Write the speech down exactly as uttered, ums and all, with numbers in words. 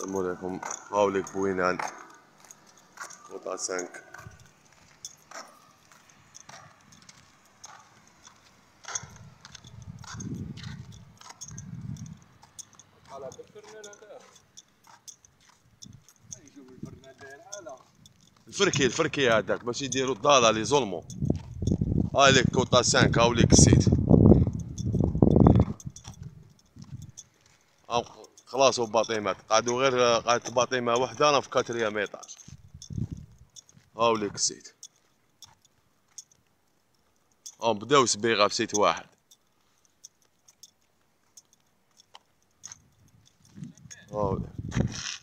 السلام عليكم. هاوليك بوينان قطعة سانك. الفركي الفركي هذاك باش يديروا الضاله لي ظلموا. هاي ليك كوطا سانك، هاوليك السيت. خلاص هو باطيمات قعدوا غير قعدت باطيمه وحده انا في كاتريام ايطاج. هاوليك السيت. هم بداو سبيغه في سيت واحد. هاوليك